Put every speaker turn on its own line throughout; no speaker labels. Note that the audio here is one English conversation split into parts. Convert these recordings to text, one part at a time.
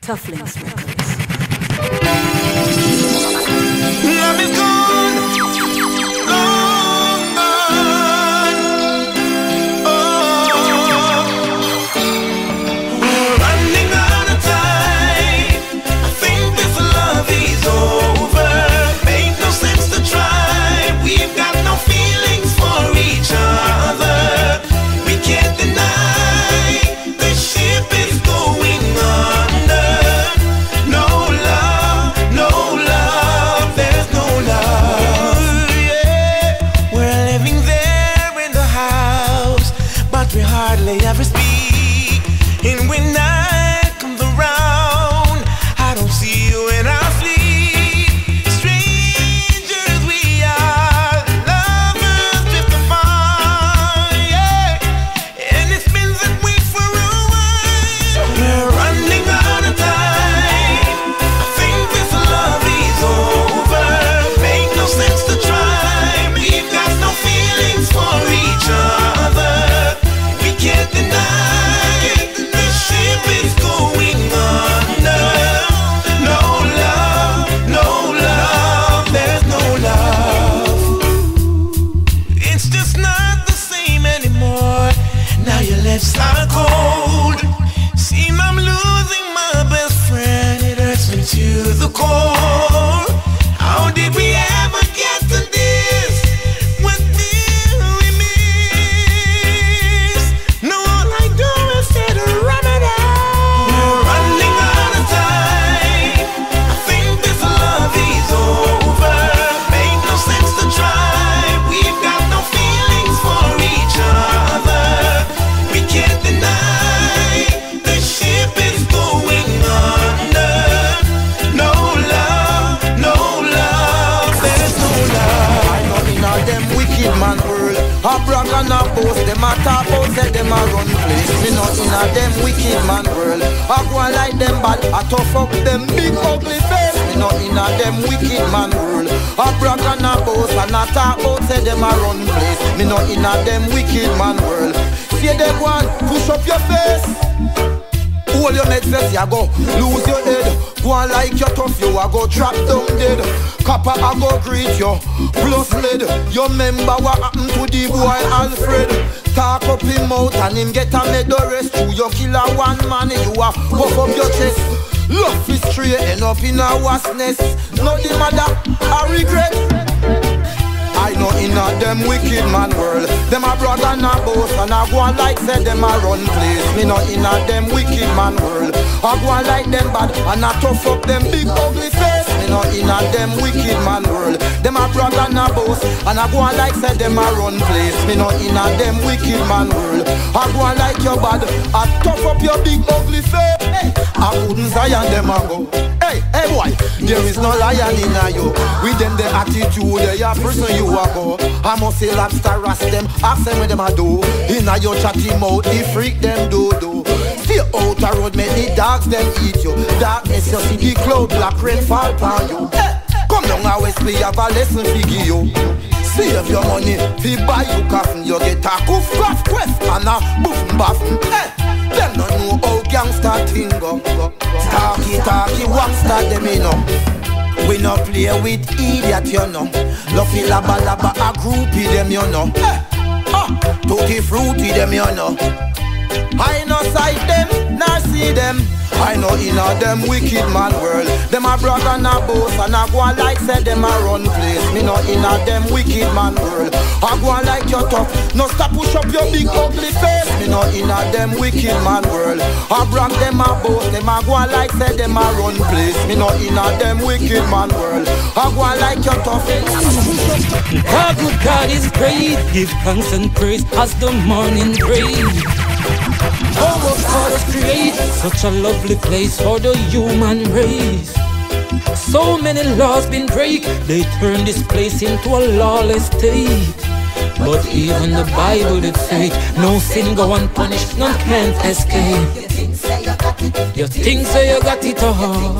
Tough Links Records.
Love is gone, long gone. We're running out of time. I think this love is over. Ain't no sense to try. We've got no feelings for each other. We can't deny the ship is going under. No love, no love, there's no love. Yeah, we're living there in the house, but we hardly ever speak. And when night comes around, I don't see you in our sleep. Strangers we are, lovers drift apart. Yeah, and it's been that way for a while. We're running out of time. I think this love is over. Make no sense to try. We've got no feelings for each other. We can't deny the ship is going under. No love, no love, there's no love. It's just not the same anymore. Now your lips are cold. Seem I'm losing my best friend. It hurts me to the core. How did we ever get to this? What did we miss? No, all I do is sit and run it out. We're running out of time. I think this love is over. Make no sense to try. We've got no feelings for each other. We can't deny the ship is going under. No love, no love, there's no love.
I know in all them wicked man world, a brag and a boast, them a talk out, say them a run place. Me know in all them wicked man world, I go and like them bad, I tough up them big ugly face. Me know in all them wicked man world, a brag and a boast, and a talk out, say them a run place. Me know in all them wicked man world, see them one push up your face. Hold your neck, says you go lose your head. Go on like you tough, you a go drop down dead. Copper a go greet you, plus lead. You remember what happened to the boy Alfred? Talk up him out and him get a medal rest. You kill a one man, you a puff up your chest. Love is straight, end up in a wasp nest. Nothing matter, I regret. I know in a them wicked man world, them a brag and a boast, and I go on like say them a run place. Me know in a them wicked man world, I go on like them bad, and I tough up them big ugly face. Me know in a them wicked man world, them a brag and a boast, and I go on like say them a run place. Me know in a them wicked man world, I go on like your bad, I tough up your big ugly face. Hey, I wouldn't Zion them a go. Hey, hey boy, there is no lion in a you. With them the attitude, they are person you a go. I must say lobster rust them, ask them what them a do. In a your chatty mouth, the freak them do. Stay out a road, make the dogs them eat you. Darkness you see the cloud, black rain fall upon you. Hey, come down a Wesley, have a lesson to give you. Save your money, fi buy you coffin. You get a coof, cough, quest, and a boof, baffin. Hey, them no know how gangsta thing go. Talky, wangsta them you know. We no play with idiot you know. Luffy laba a groupie them you know. Hey, tutti fruity them you know. I no sight them, nor see them. I know in a them wicked man world, them a brag and a boast, and I go on like say them a run place. Me know in a them wicked man world, I go on like your tough, no stop push up your big ugly face. Me know in a them wicked man world, I brag them a boast, them a go on like say them a run place. Me know in a them wicked man world, I go on like your tough.
Our good God is great, give thanks and praise as the morning breaks. Oh, God has created such a lovely place for the human race. So many laws been break, they turn this place into a lawless state. But even the Bible did say, no sin go unpunished, none can't escape. You think so you got it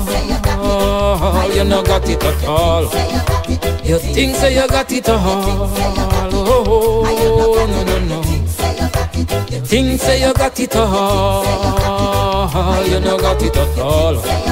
all, you no got it at all. You think so you got it all, oh, no. You think say you got it all, you no got it at all.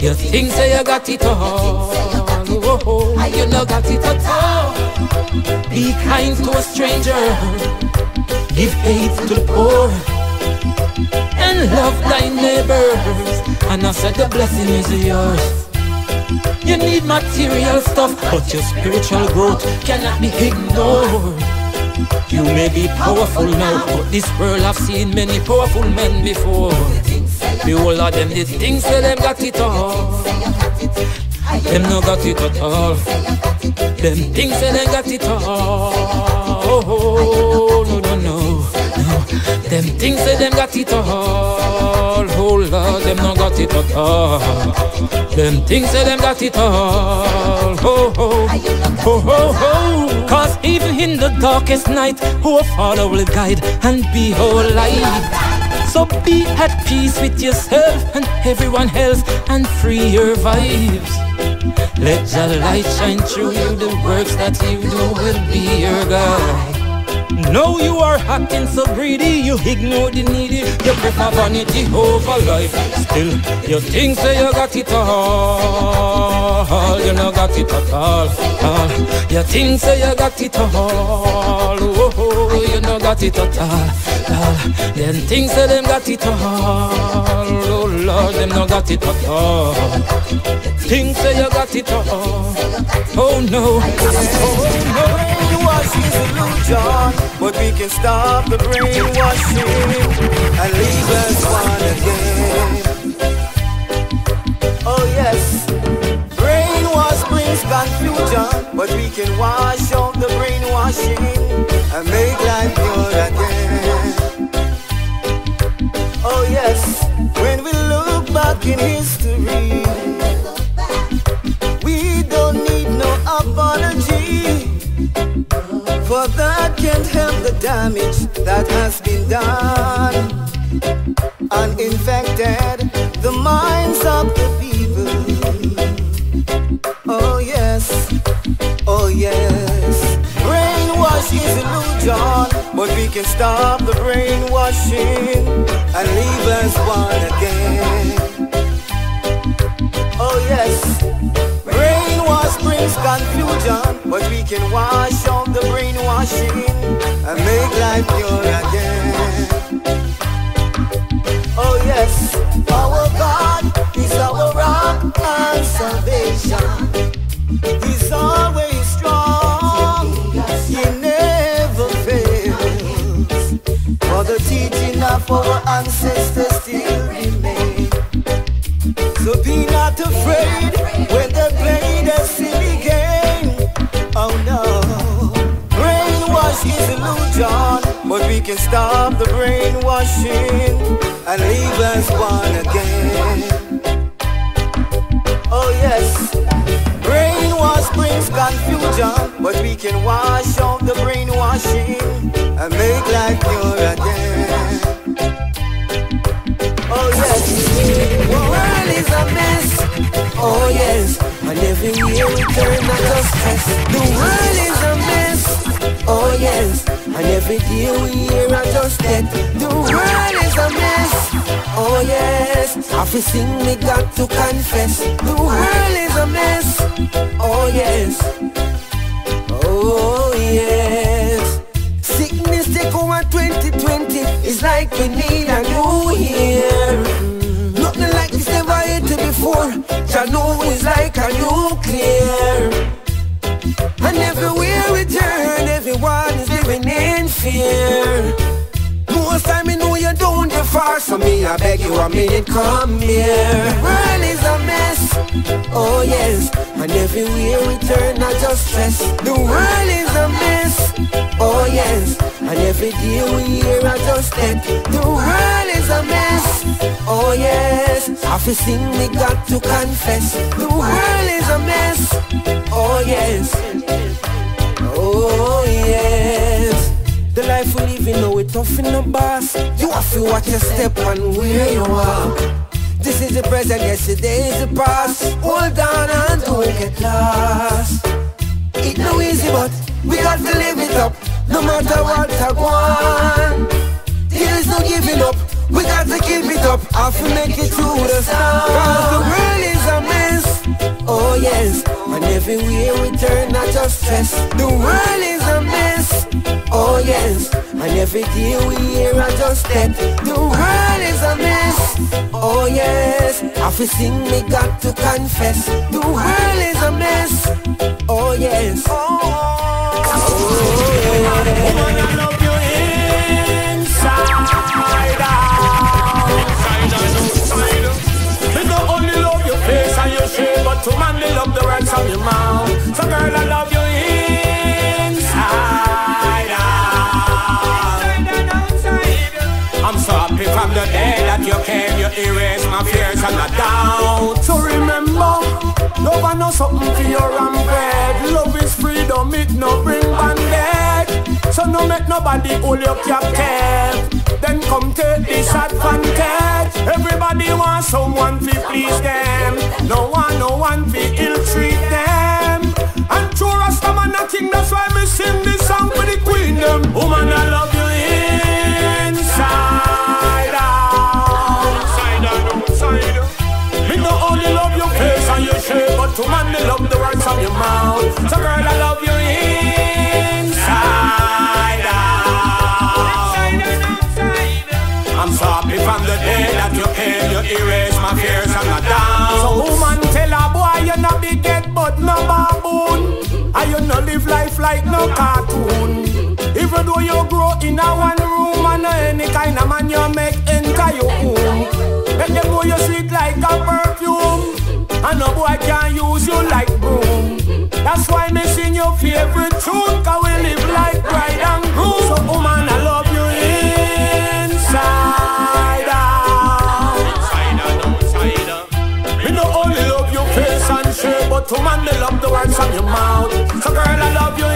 You think say you got it all. Oh, you no got it at all. Be kind to a stranger, give aid to the poor, and love thy neighbors, and I said the blessing is yours. You need material stuff, but your spiritual growth cannot be ignored. You may be powerful now, but this world have seen many powerful men before. The whole of them, they think say them got it all. Them no got it at all. Them things say they got it all. Oh, no, no, no, no. Them things say them got it all. Oh Lord, them no got it at all. Them things say them got it all. Oh, oh, oh, oh, oh. Cause even in the darkest night, our Father will guide and be our light. So be at peace with yourself and everyone else and free your vibes. Let your light shine through you, the works that you do will be your guide. No, you are acting so greedy, you ignore the needy, you prefer vanity over life. Still, you think say you got it all, you no got it at all. You think say you got it all, oh, you no got it at all. Them things say them got it all, oh Lord, them no got it at all. Think say you got it all, oh no, oh no.
Brainwash is illusion, but we can stop the brainwashing and leave us one again. Oh yes, brainwash brings confusion, but we can wash out the brainwashing and make life pure again. Oh yes, when we look back in history, we don't need no apology, for that can't help the damage that has been done and infected the minds of the people. Oh yes, oh yes. Brainwash is illusion, but we can stop the brainwashing and leave us one again. Oh yes. Brainwash brings confusion, but we can wash out the brainwashing and make life pure again. Oh yes, our God is our rock and salvation. He's always strong, He never fails. For the teaching of our ancestors still remain. So be not afraid when they play the silly game. Oh no, brainwash is illusion, but we can stop the brainwashing and leave us one again. Oh yes, brainwash brings confusion, but we can wash out the brainwashing and make life pure again. Oh yes, the world is a mess. Oh yes, and everywhere we turn I just stress. The world is a mess. Oh yes, and every day we hear I just dead. The world is a mess. Oh yes, everything we got to confess. The world is a mess. Oh yes, oh yes. Sickness take over 2020. It's like we need a new year. Nothing like this never hit before. Jah know it's like a nuclear. And everywhere we turn, everyone is living in fear. Most time I know you don't get far, so me I beg you, I mean come here. The world is a mess. Oh yes, and everywhere we turn I just stress. The world is a mess. Oh yes, and every day we hear I just dead. The world is a mess. Oh yes, everything we got to confess. The world is a mess. Oh yes, oh yes. The life we live in now, it's tough in the boss. You have to watch your step and where you walk. This is the present, yesterday is the past. Hold on and don't get lost. It's no easy but we got to live it up. No matter what I want, there is no giving up. We got to keep it up. I have to make it through the storm. Cause the world is a
confess. The world is a mess, oh yes. And every day we hear a just that. The world is a mess, oh yes. If we sing, we got to confess. The world is a mess, oh yes. Woman, I love you inside out. Me don't only love your face and your shape, but to man they love the words of your mouth. So girl, I love you inside out. I'm so happy from the day that you came. You erased my fears and my doubt. So remember, love and not something for your rampage. Love is freedom, it no bring bandage. So no make nobody hold you captive. Then come take disadvantage. Everybody wants someone to please them. No one to ill-treat them. And true Rastaman a king, that's why me sing this song for the queen them. Woman, I love you inside out. Inside out. Me not only love your face and your shape, but to man me love the words of your mouth. So girl, I love you inside out. I'm so happy from the day that you came. You erased my fears and my doubts. So woman, tell a boy you no big head but no baboon. And you no live life like no cartoon. Even though you grow in a one room, and any kind of man you make enter your home. Make them know you sweet like a perfume, and no boy can use you like broom. That's why me sing your favorite tune, cause we live like bride and groom. So woman, I love you inside out. Inside out. Me no only love your face and shape, but to man they love the words from your mouth. So girl, I love you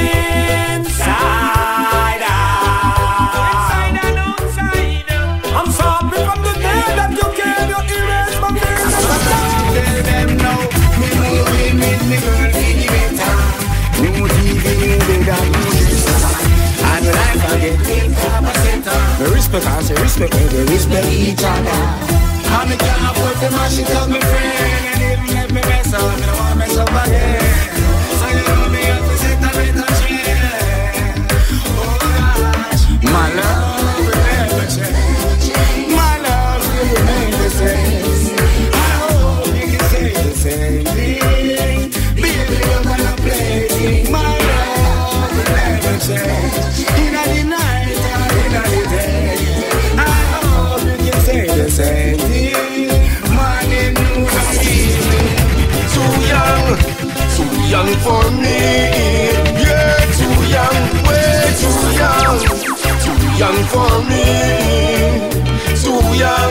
inside out. I'm so happy from the day that you came. You erased my fears.
Tell them now, me moving with me girl in the better. New TV, new bed and new sister. And when I forget, me respect and say respect, we respect each other. And me can't afford to mash it up, my friend. And even if me mess up, me don't want to mess up again. So you know me have to sit and wait and share. Oh gosh, my love will never change. My love will remain the same. I hope you can say the same thing. Baby, you're gonna play it. My love will never change. In the night or in the day, I hope you can say the same thing. Morning, noon, and evening. Too young for me. Yeah, too young, way too young. Too young for me. Too young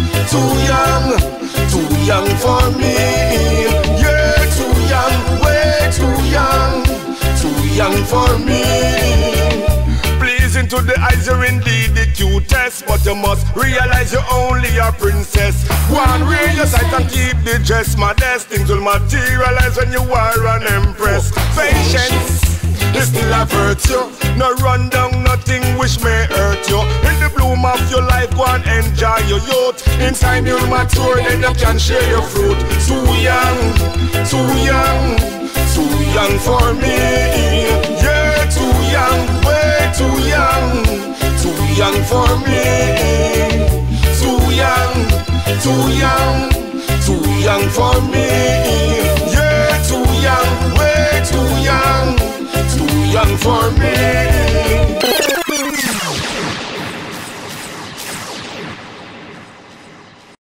for me. Yeah, too young, way too young for me. Pleasing to the eyes, you're indeed the cutest, but you must realize you're only a princess. One real your sight and keep the dress modest. Things will materialize when you are an empress. Patience is still a virtue. No run down, nothing which may hurt you. In the bloom of your life, go and enjoy your youth. Inside you'll mature, then you can share your fruit. Too young for me. Yeah, too young, way too young for me. Too young for me. Yeah, too young, way too young for me.